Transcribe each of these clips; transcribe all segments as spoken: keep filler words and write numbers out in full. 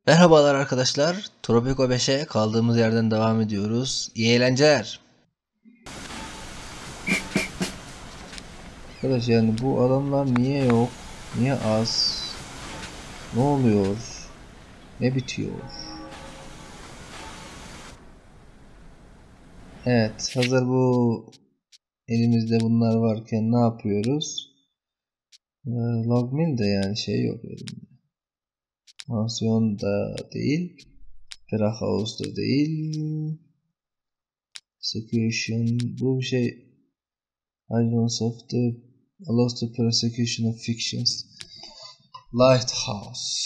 Merhabalar arkadaşlar. Tropico beşe kaldığımız yerden devam ediyoruz. İyi eğlenceler. Arkadaş yani bu adamlar niye yok? Niye az? Ne oluyor? Ne bitiyor? Evet, hazır bu elimizde bunlar varken ne yapıyoruz? Ee, Logmin de yani şey yok elimde. Mansiyon da değil. Ferahhaus da değil. Execution bu bir şey. Agents of the allows the persecution of fictions. Lighthouse.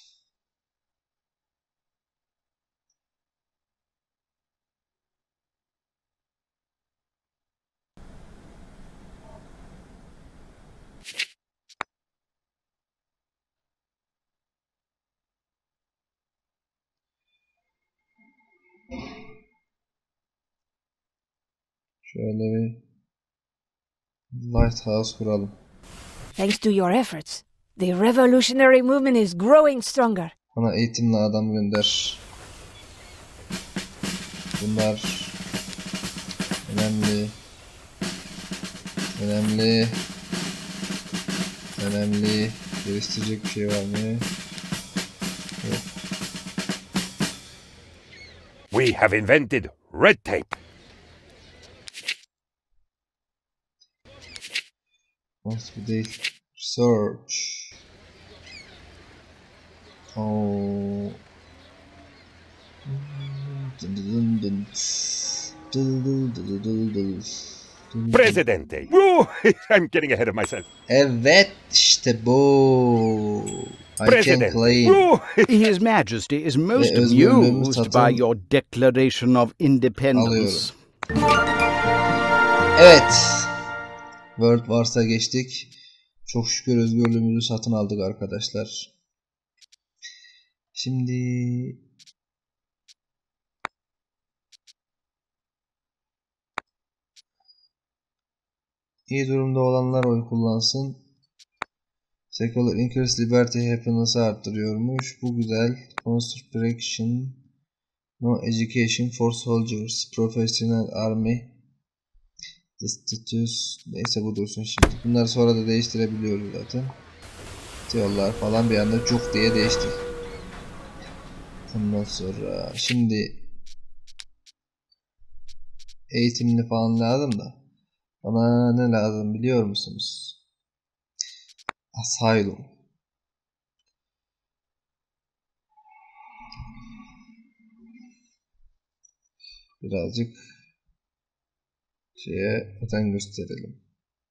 Şöyle bir Lighthouse kuralım. Thanks to your efforts, the revolutionary movement is growing stronger. Bana eğitimli adam gönder. Bunlar önemli. Önemli. Önemli. Geliştirecek bir şey var mı? Yok. We have invented red tape. Nasıl değil? Research. Oh. Presidente. Woo! I'm getting ahead of myself. Evet işte bu. I can claim. His Majesty is most özgürlüğümü amused satın by your Declaration of Independence. alıyorum. Evet. World Wars'a geçtik. Çok şükür özgürlüğümüzü satın aldık arkadaşlar. Şimdi iyi durumda olanlar oy kullansın. Secular increase liberty happiness'ı arttırıyormuş. Bu güzel. Conscription, no education for soldiers, professional army, the status, neyse bu dursun şimdi. Bunları sonra da değiştirebiliyoruz zaten. Diyorlar falan bir anda cuk diye değişti. Ondan sonra şimdi eğitimli falan lazım da bana ne lazım biliyor musunuz? Asylum. Birazcık şeye özen gösterelim.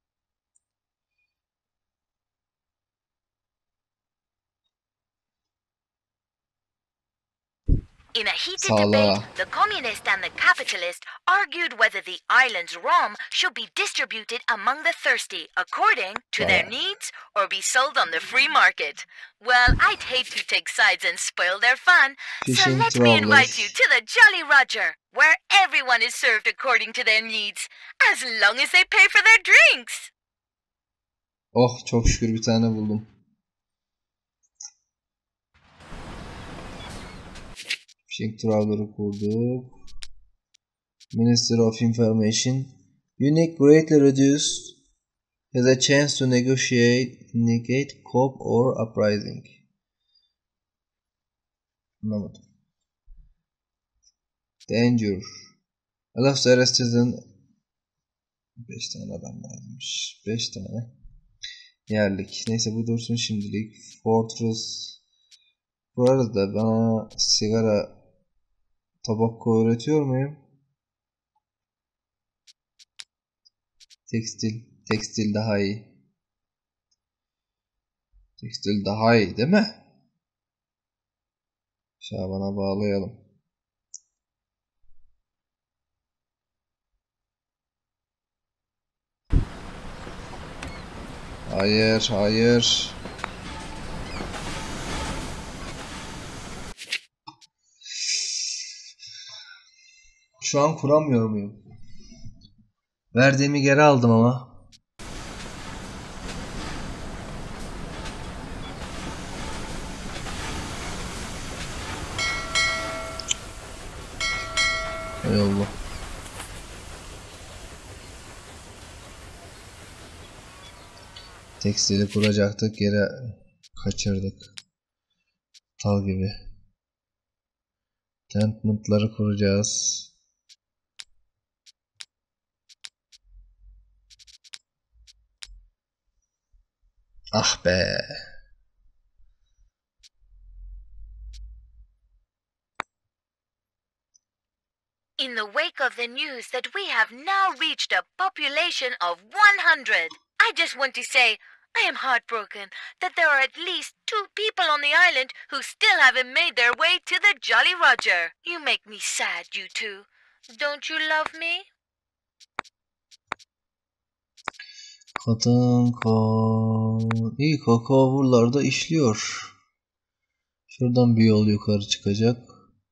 In a heated Sağla. debate, the communist and the capitalist argued whether the island's rum should be distributed among the thirsty according to their needs or be sold on the free market. Well, I'd hate to take sides and spoil their fun, so Fishing let me invite trawlers. you to the Jolly Roger, where everyone is served according to their needs, as long as they pay for their drinks. Oh çok şükür bir tane buldum. Fishing trawler'ı kurduk. Minister of Information. Unique greatly reduced has a chance to negotiate, negate, cope or uprising. Anlamadım. Danger. Allows the citizen beş tane adam lazımmış. beş tane. Yerlik. Neyse bu dursun şimdilik. Fortress. Bu arada bana sigara tabakko öğretiyor muyum? Tekstil. Tekstil daha iyi. Tekstil daha iyi değil mi? Şaban'a bağlayalım. Hayır, hayır. Şu an kuramıyor muyum? Verdiğimi geri aldım ama. Eyvallah. Tekstili kuracaktık, geri kaçırdık. Tal gibi. Tentment'ları kuracağız. Ah be. In the wake of the news that we have now reached a population of one hundred, I just want to say I am heartbroken that there are at least two people on the island who still haven't made their way to the Jolly Roger. You make me sad, you two. Don't you love me? Kadın kol. İyi, kakao buralarda işliyor. Şuradan bir yol yukarı çıkacak.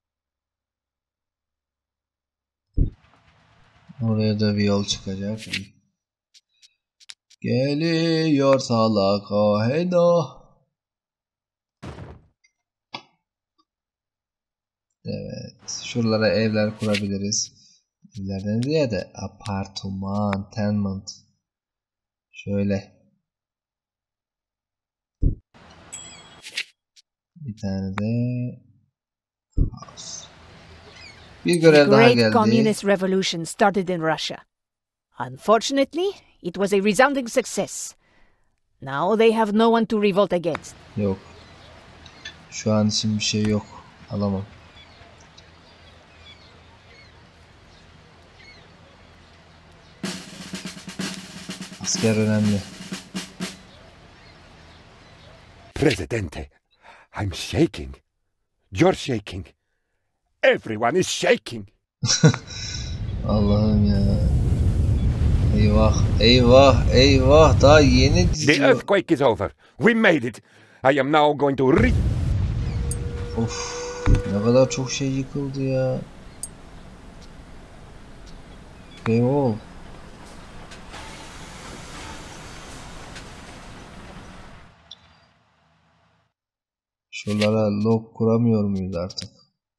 Oraya da bir yol çıkacak. Geliyor salaka heda. Evet. Şuralara evler kurabiliriz. Evlerden ziyade apartman, tenement. Şöyle. Bir tane de house. Bir The görev daha Great geldi. Communist Revolution started in Russia. Unfortunately, it was a resounding success. Now they have no one to revolt against. Yok. Şu an için bir şey yok. Alamam. Asker önemli. Presidente, I'm shaking. You're shaking. Everyone is shaking. Allah'ım ya. Eyvah, eyvah, eyvah. Daha yeni The diziyor. earthquake is over. We made it. I am now going to re... Of, ne kadar çok şey yıkıldı ya. Eyvah. Şuralara log kuramıyor muyuz artık?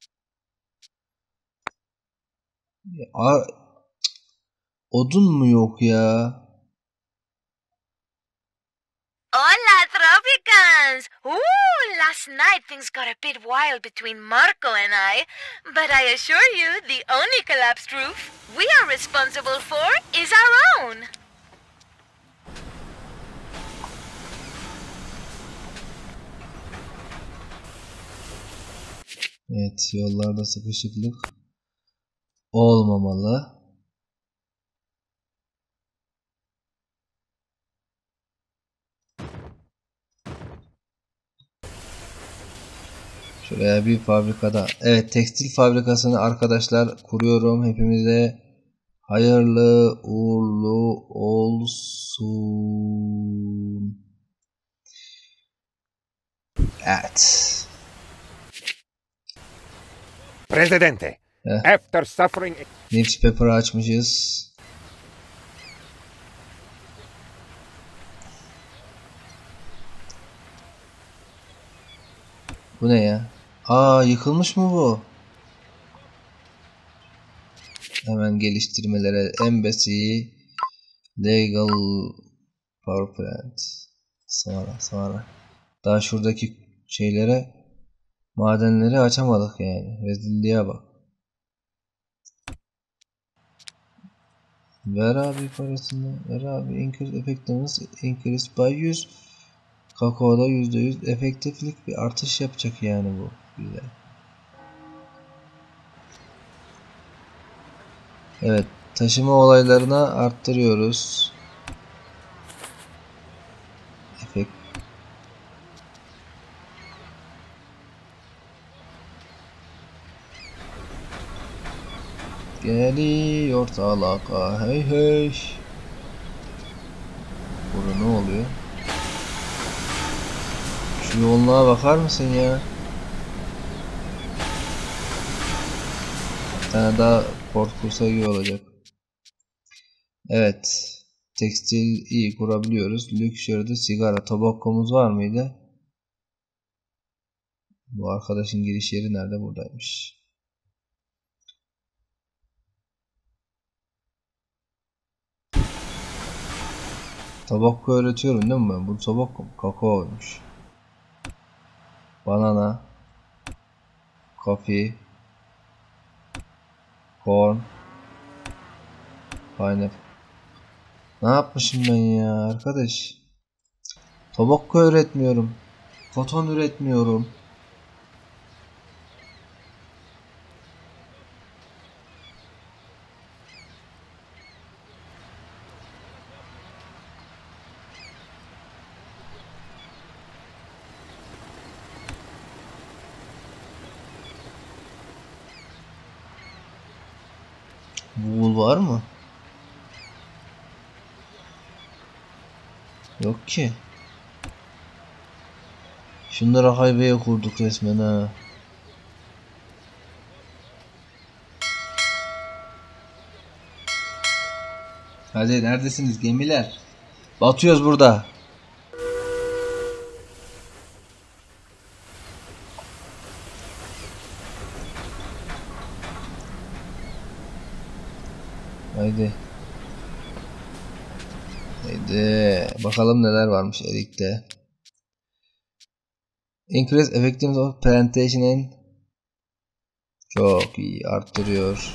Ya, a- odun mu yok ya? Hola, Tropicans! Ooh, last night things got a bit wild between Marco and I, but I assure you the only collapsed roof we are responsible for is our own. Evet, yollarda sıkışıklık olmamalı. Şuraya bir fabrikada. Evet, tekstil fabrikasını arkadaşlar kuruyorum. Hepimize hayırlı uğurlu olsun. Evet. Presidente, Heh. after suffering... Newspaper'ı açmışız. Bu ne ya? Aa, yıkılmış mı bu? Hemen geliştirmelere embassy legal power plant. Sonra sonra. Daha şuradaki şeylere, madenleri açamadık yani. Rezilliğe bak. Ver abi parasını. Ver abi. Increase effectiveness increase by yüz. Kakao'da yüzde yüz efektiflik bir artış yapacak yani bu. Güzel. Evet. Taşıma olaylarına arttırıyoruz. Efekt. Geliyor talaka hey hey. Burada ne oluyor? Şu yoğunluğa bakar mısın ya? Bir tane daha port kursa iyi olacak. Evet. Tekstil iyi kurabiliyoruz. Luxury'de sigara, tobakkomuz var mıydı? Bu arkadaşın giriş yeri nerede? Buradaymış. Tobacco öğretiyorum değil mi ben? Bu tobacco mu? Kakaoymuş. Banana. Coffee. Corn. Pineapple. Ne yapmışım ben ya arkadaş? Tobacco öğretmiyorum. Koton üretmiyorum. Wool var mı? Yok ki. Şunları highway'e kurduk resmen ha. Hadi neredesiniz gemiler? Batıyoruz burada. Haydi. Haydi. Bakalım neler varmış Erik'te. Increase effectiveness of plantation in. Çok iyi arttırıyor.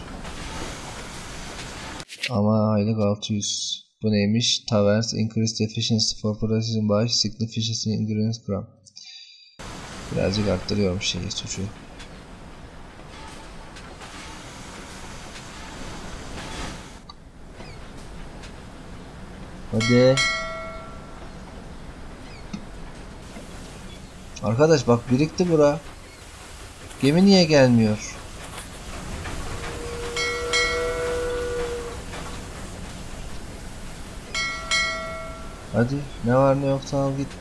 Ama aylık altı yüz. Bu neymiş? Taverns increase efficiency for processing by significant ingredients gram. Birazcık arttırıyormuş şeyi suçu. Hadi. Arkadaş bak birikti bura. Gemi niye gelmiyor? Hadi ne var ne yoksa al git.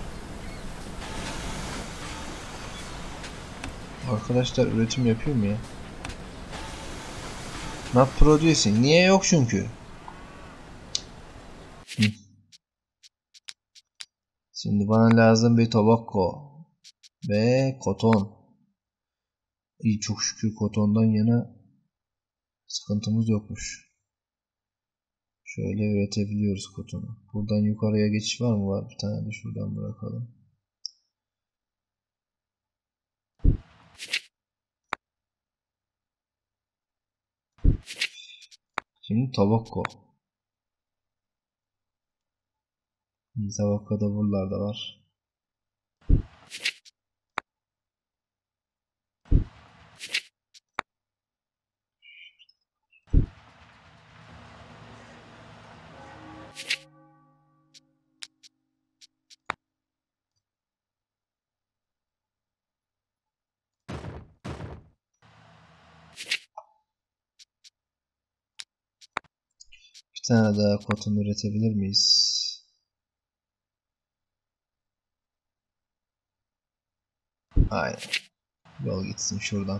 Arkadaşlar üretim yapıyor mu ya? Not producing. Niye yok çünkü? Hı. Şimdi bana lazım bir tobacco ve koton. İyi çok şükür kotondan yana sıkıntımız yokmuş. Şöyle üretebiliyoruz kotonu. Buradan yukarıya geçiş var mı? Var bir tane de şuradan bırakalım. Şimdi tobacco. Tobacco da buralarda var. Bir tane daha koton üretebilir miyiz? Aynen. Yol gitsin şuradan.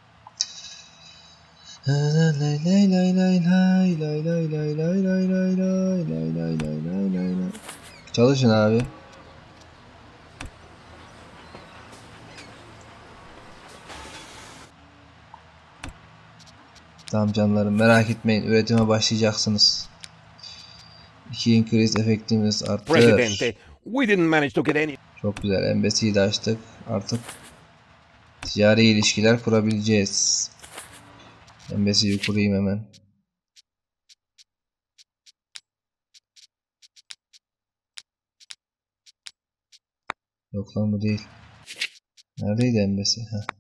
Lay lay lay lay lay lay lay lay lay lay lay lay lay lay lay lay lay. Çalışın abi. Tamam canlarım merak etmeyin üretime başlayacaksınız. iki increase effectiveness arttır. Presidente, we didn't manage to get any. Çok güzel embesiyi de açtık. Artık ticari ilişkiler kurabileceğiz. Embesiyi kurayım hemen. Yok lan bu değil. Neredeydi embesi? Heh.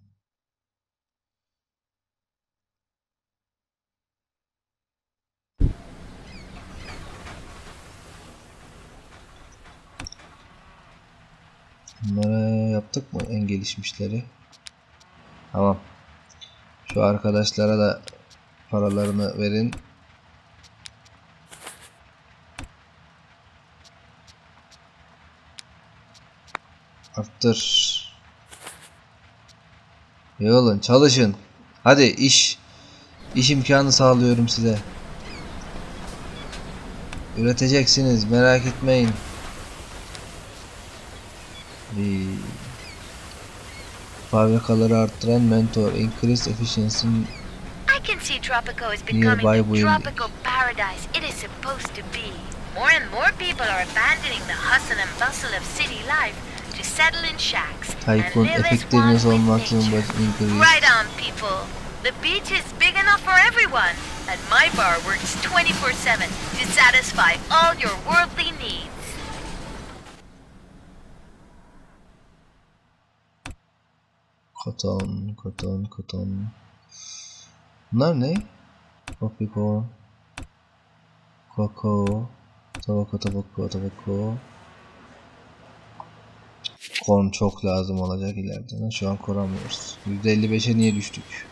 Bunları yaptık mı en gelişmişleri? Tamam. Şu arkadaşlara da paralarını verin. Arttır. İyi olun çalışın. Hadi iş. İş imkanı sağlıyorum size. Üreteceksiniz merak etmeyin. Bir fabrikaları arttıran mentor increase efficiency. I can see Tropico is becoming the tropical paradise it is supposed to be. more and more people are abandoning the hustle and bustle of city life to settle in shacks Tycoon and live as efektleriniz one with olmak zorunda nature. increase. Right on, people. The beach is big enough for everyone, and my bar works twenty-four seven to satisfy all your worldly needs. Koton, koton, koton. Bunlar ne? Coffee corn. Cocoa. Tobacco, tobacco, tobacco. Korn çok lazım olacak ileride. Şu an koramıyoruz. yüzde elli beşe niye düştük?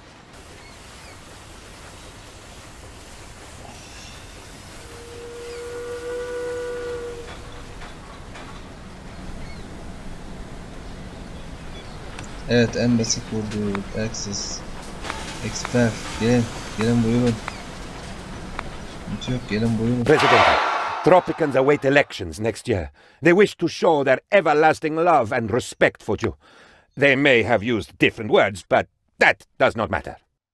Evet, en basit vurdu. Access. Expert. Gelin. Gelin buyurun. Hiç yok. Gelin buyurun. President, Tropicans await elections next year. They wish to show their everlasting love and respect for you. They may have used different words, but that does not matter.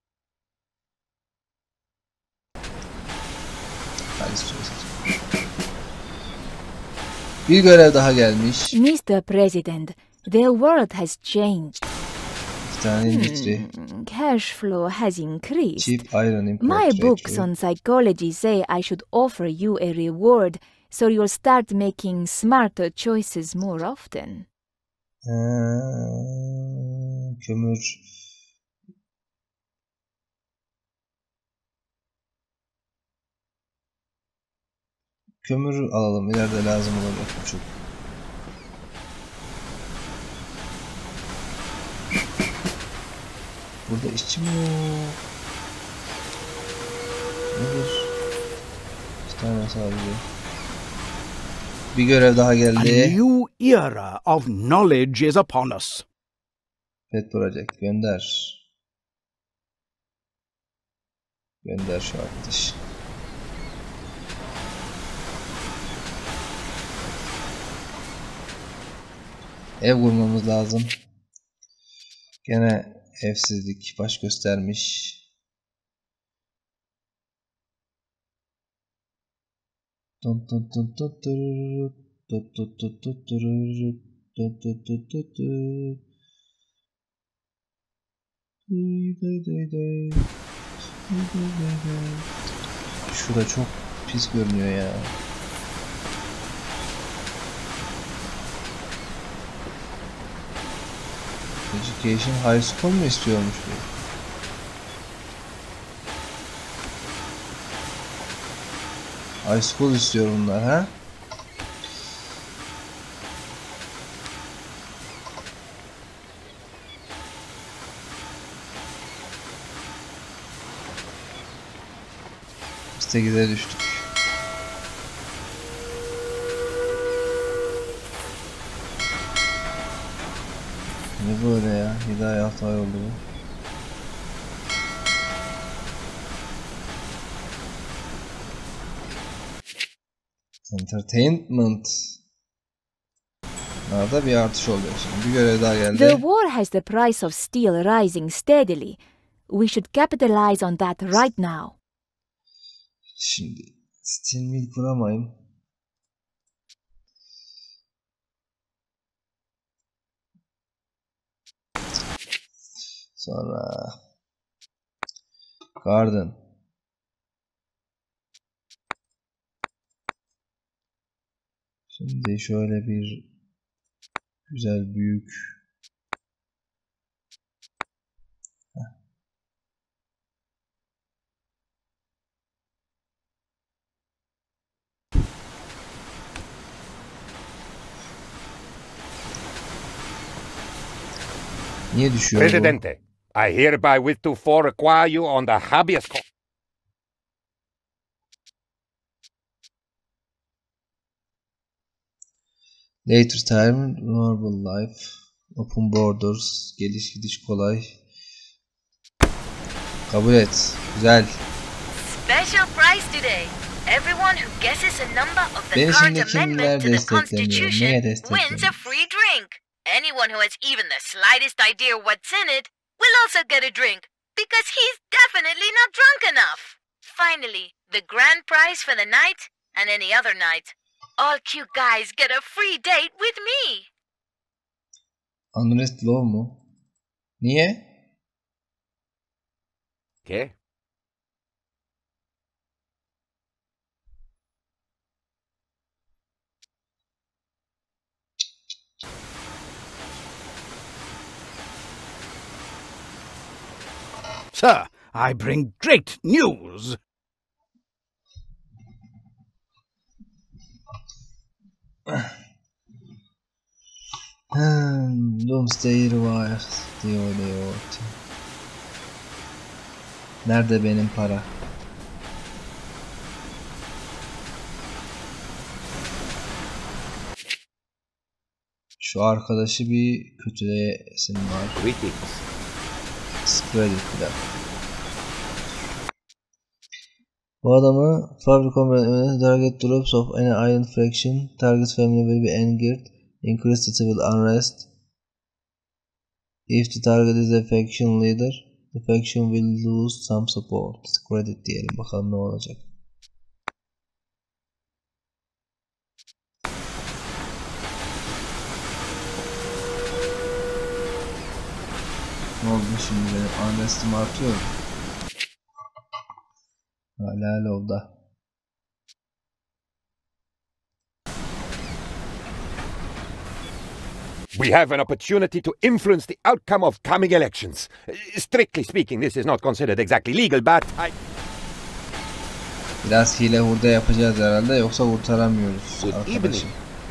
Bir görev daha gelmiş. Mister President, the world has changed. İki tane industry. Hmm, cash flow has increased. Cheap iron import My trade books trade. on psychology say I should offer you a reward so you'll start making smarter choices more often. Ha, kömür. Kömür alalım. İleride lazım olacak bu çok. Burada işçi mi yok? Nedir? İki tane sadece. Bir görev daha A geldi. new era of knowledge is upon us. Pet Project gönder. Gönder şu arkadaş. Ev kurmamız lazım. Gene evsizlik baş göstermiş. Dun dun dun dun dururut, dun dun dun dun dururut, dun dun dun dun dun. Day day day day. Day day day day. Şurada çok pis görünüyor ya. Education High School mu istiyormuş bu? High School istiyor bunlar ha? sekize düştük. Ne böyle ya? Hidayet hata oldu bu. Entertainment. Nerede bir artış oluyor şimdi. Bir görev daha geldi. The war has the price of steel rising steadily. We should capitalize on that right now. Şimdi steel mill kuramayım. Sonra garden. Şimdi şöyle bir güzel büyük. Heh. Niye düşüyor bu? Presidente, I hereby wish to for require you on the habeas corpus. Later time, normal life, open borders, geliş gidiş kolay. Kabul et. Güzel. Special prize today. Everyone who guesses a number of the Beni current şimdi kimler amendment to the desteklemiyor? Neye Constitution desteklemiyor? wins a free drink. Anyone who has even the slightest idea what's in it will also get a drink, because he's definitely not drunk enough. Finally, the grand prize for the night And any other night, all cute guys get a free date with me. Unrest Law mu? Niye? ¿Qué? Sir, I bring great news. Hmm, Doomsday var diyor diyor. Nerede benim para? Şu arkadaşı bir kötüleyesim var. Greetings. Spread it bir dakika. Bu adamı Fabricom target troops of any iron faction. Target's family will be angered. Increase the civil unrest. If the target is a faction leader, the faction will lose some support. Credit diyelim bakalım ne olacak. Ne oldu şimdi benim unrest'im artıyor mu? Hala low'da. We have an opportunity to influence the outcome of coming elections. Strictly speaking, this is not considered exactly legal, but I... Biraz hile hurda yapacağız herhalde, yoksa kurtaramıyoruz Good arkadaşım. evening.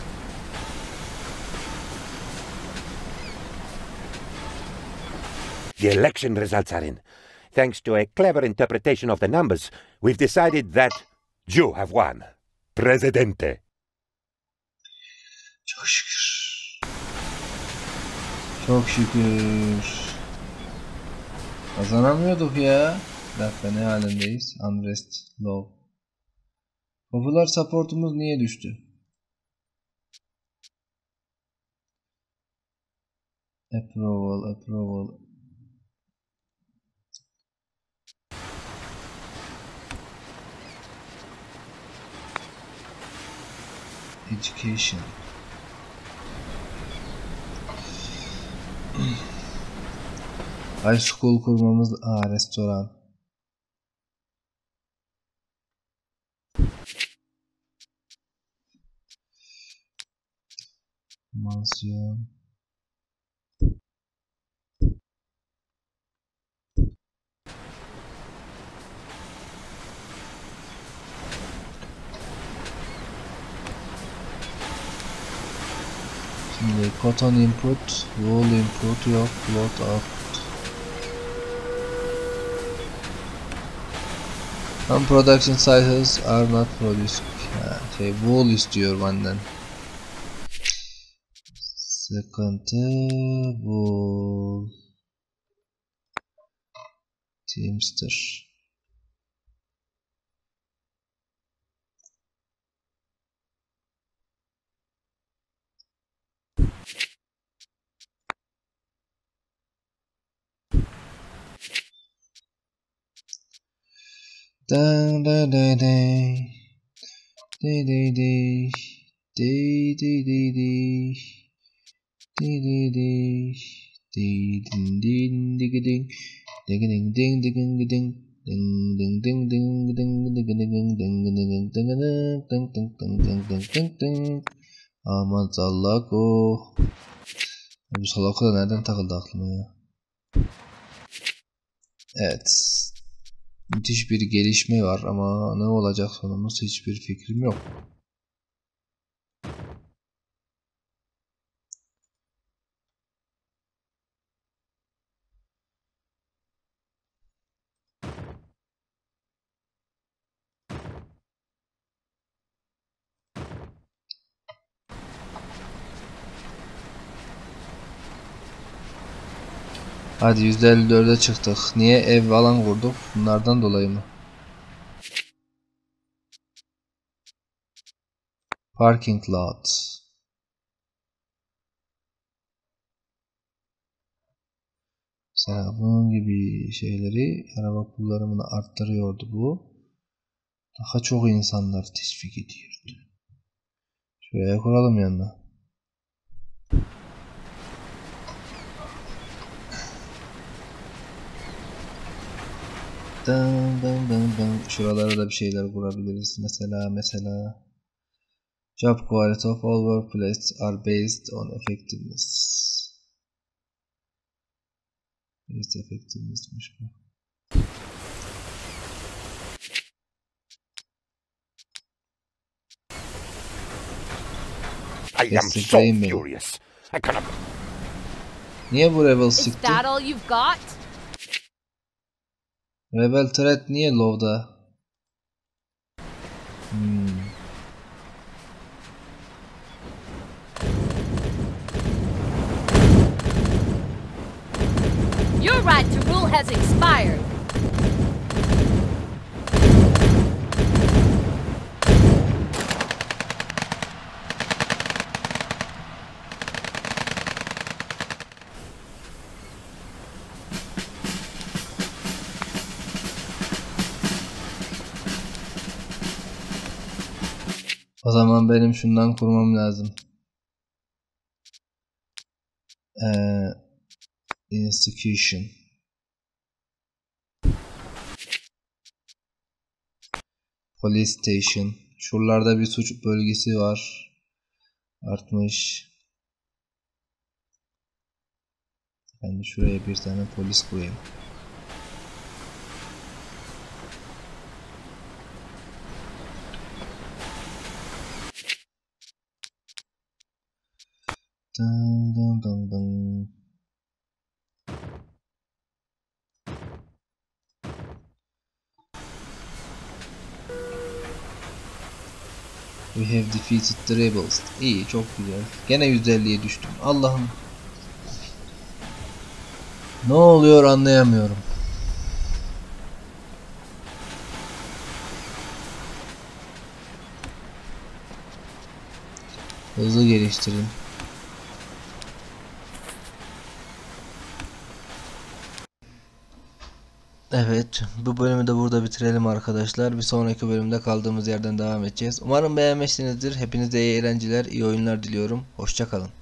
The election results are in. Thanks to a clever interpretation of the numbers, we've decided that you have won. Presidente. Çok şükür. Çok şükür. Kazanamıyorduk ya. Bir dakika, ne halindeyiz? Unrest low. Popular supportumuz niye düştü? Approval, approval. Education. High school kurmamız... Aa, restoran. Mansiyon. Şimdi cotton input, wool input yok, cloth output. Some production sizes are not produced. Ha, şey, wool istiyor benden. Sıkıntı wool. Teamster. Da da da da. Di di di. Di di di di. Di di di. Di din din dig ding. Dig ding ding dig ding ding. Ding ding ding ding ding dig ding ding ding ding ding ding ding ding ding ding ding. Aman Zallako. Bu Zallako da nereden takıldı aklıma ya? Evet. Müthiş bir gelişme var ama ne olacak sonumuz hiçbir fikrim yok. Hadi yüzde elli dörde çıktık. Niye ev falan kurduk? Bunlardan dolayı mı? Parking lot. Mesela bunun gibi şeyleri, araba kullanımını arttırıyordu bu. Daha çok insanlar teşvik ediyordu. Şuraya kuralım yanına. Dın dın dın dın. Şuralara da bir şeyler kurabiliriz. Mesela mesela job quality of all workplaces are based on effectiveness. Based effectiveness'miş bu. I am so Destekleyin beni. furious. I cannot. Niye bu Rebel Is çıktı? that all you've got? Rebel threat niye low'da? Hmm. Your right to rule has expired. O zaman benim şundan kurmam lazım. Ee, institution. Police station. Şuralarda bir suç bölgesi var. Artmış. Ben de şuraya bir tane polis koyayım. Dın dın dın dın. We have defeated the rebels. İyi, çok güzel. Gene yüz elliye düştüm. Allah'ım. Ne oluyor anlayamıyorum. Hızlı geliştirin. Evet, bu bölümü de burada bitirelim arkadaşlar. Bir sonraki bölümde kaldığımız yerden devam edeceğiz. Umarım beğenmişsinizdir. Hepinize iyi eğlenceler, iyi oyunlar diliyorum. Hoşça kalın.